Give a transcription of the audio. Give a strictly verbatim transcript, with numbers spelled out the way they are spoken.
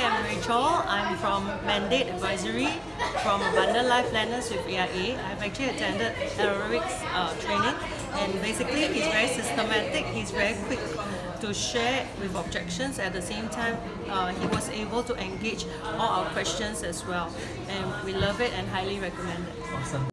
I'm Rachel. I'm from Mandate Advisory from Abundant Life Planners with A I A. I've actually attended Alaric's uh, training, and basically he's very systematic, he's very quick to share with objections. At the same time, uh, he was able to engage all our questions as well, and we love it and highly recommend it. Awesome.